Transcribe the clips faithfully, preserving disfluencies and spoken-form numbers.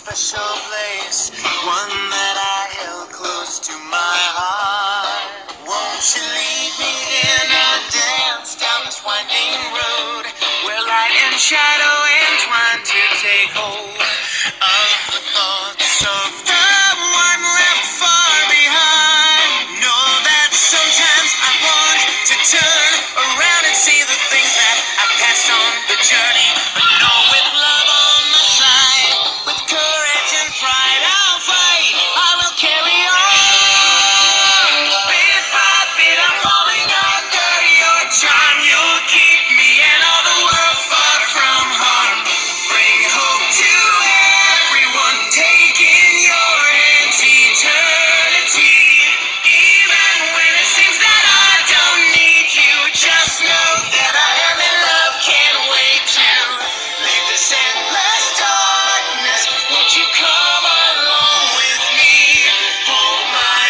special place, one that I held close to my heart. Won't you lead me in a dance down this winding road, where light and shadow entwine to take hold of the thoughts of the one left far behind. Know that sometimes I want to turn around and see the things that I passed on the journey, but know with love on the side, with courage and pride I'll fight, I will carry on. Bit by bit I'm falling under your charm. You'll keep me and all the world far from harm. Bring hope to everyone, take in your hands eternity. Even when it seems that I don't need you, just know that I am in love, can't wait to leave this endless darkness. Won't you come along with me, hold my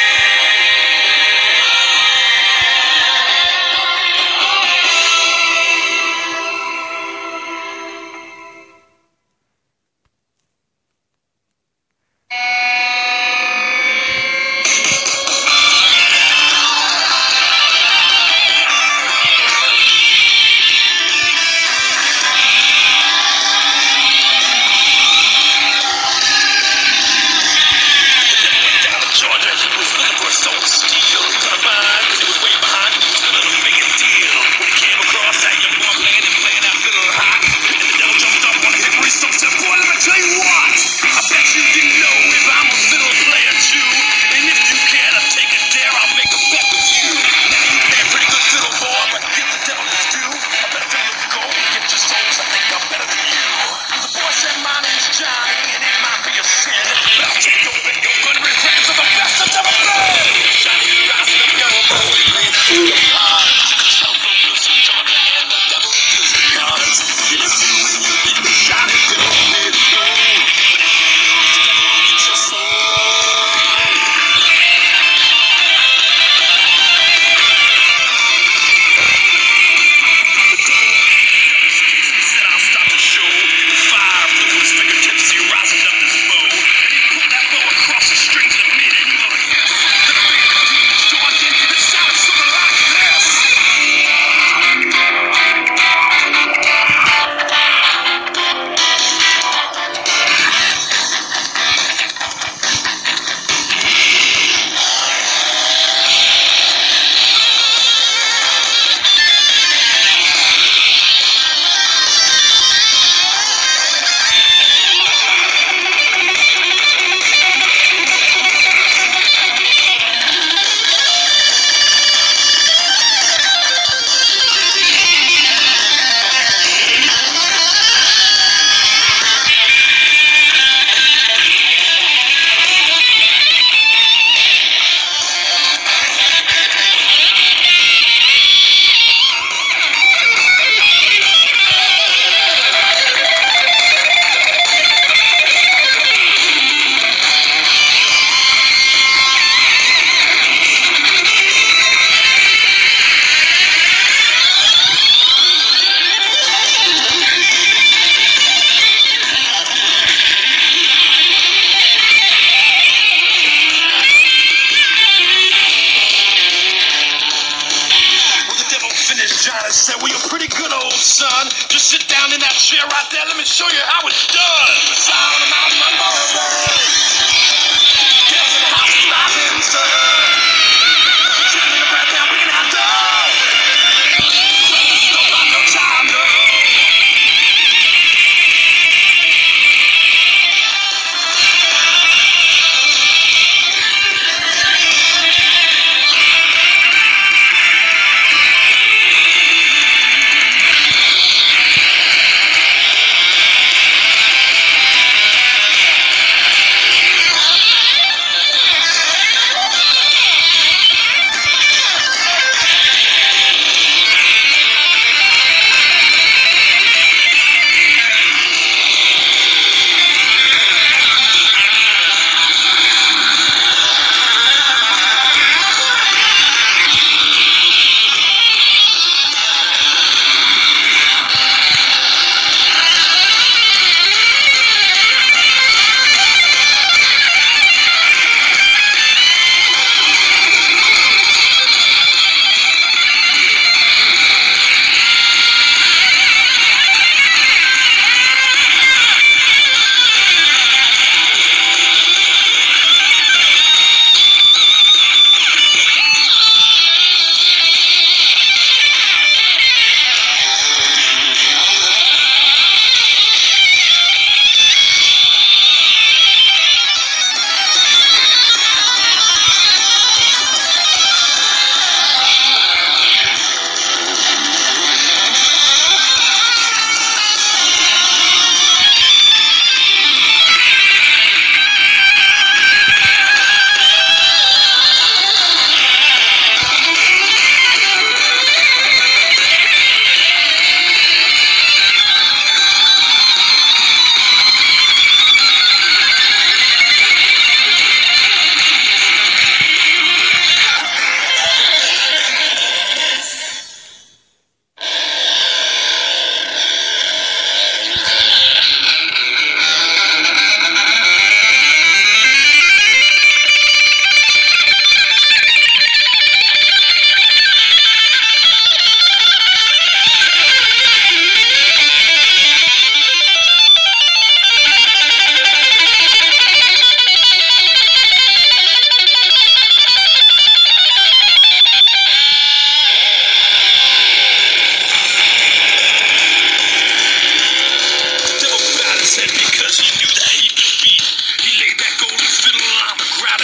Johnny said, well, you're pretty good, old son. Just sit down in that chair right there. Let me show you how it's done. Sign on the mountain, I'm on the road. Tell me how it's rising sun. Chicken in the breath, now bringing out dog. No time, no time, no.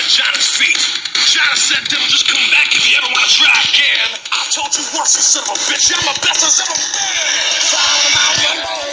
China's feet. China said, devil, just come back if you ever want to try again. I told you once, you son of a bitch, I'm the best as ever been. Follow my way.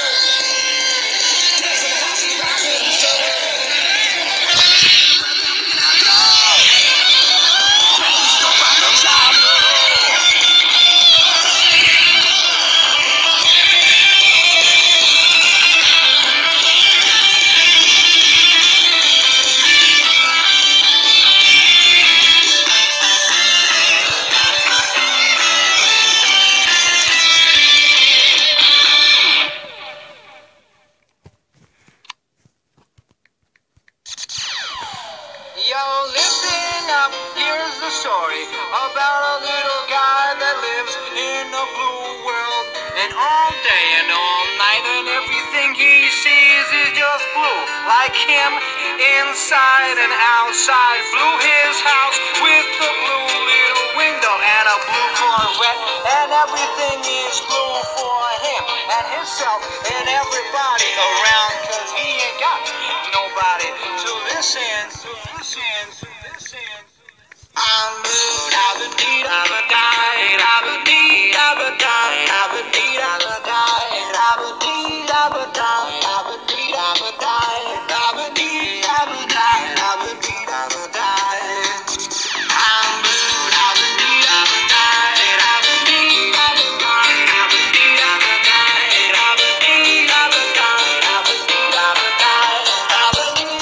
Yo, listen up, here's the story about a little guy that lives in a blue world. And all day and all night and everything he sees is just blue. Like him, inside and outside. Blue his house with the blue little window and a blue Corvette. And everything is blue for him and himself and everybody around. Cause he ain't got nobody to listen to. I'm blue, I've been deed, I've been died, I've been deed, I've been died, I've been deed, I've been died, I've been deed, I've been died, I've been deed, I've been died, I've been deed, I've been died, I've been deed, I've been died. I'm blue, I've been deed, I've been died, I've been deed, I've been died, I've been deed, I've been died, I've been deed, I've been died, I've been deed, I've been died, I've been deed, I've been died, I've been deed, I've been died.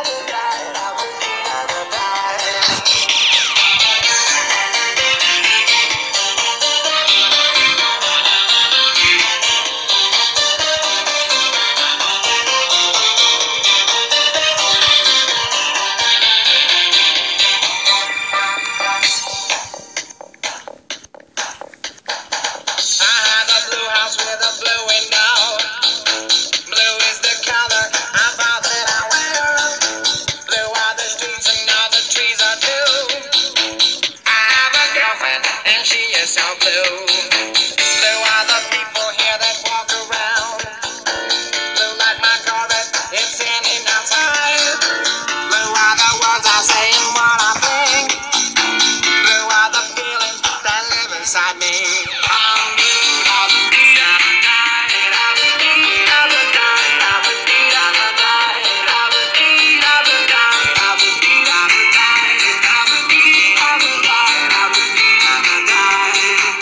So blue, blue are the people here that walk around. Blue like my Corvette, it's standing outside. Blue are the words I say and what I think. Blue are the feelings that live inside me. I'm blue, I've been deed, I've been died, I've been deed, I've been died, I've been deed, I've been died, I've been deed, I've been died, I've been deed, I've been died, I've been deed, I've been died, I've been deed, I've been died.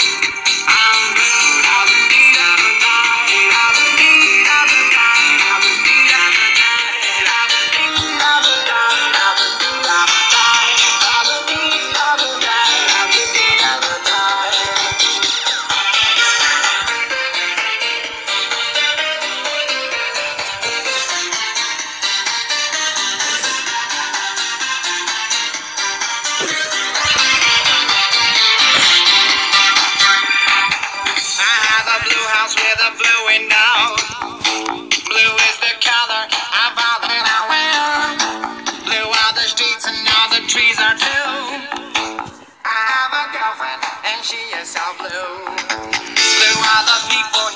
With a blue window. Blue is the color of all that I wear. Blue are the streets and all the trees are too. I have a girlfriend and she is so blue. Blue are the people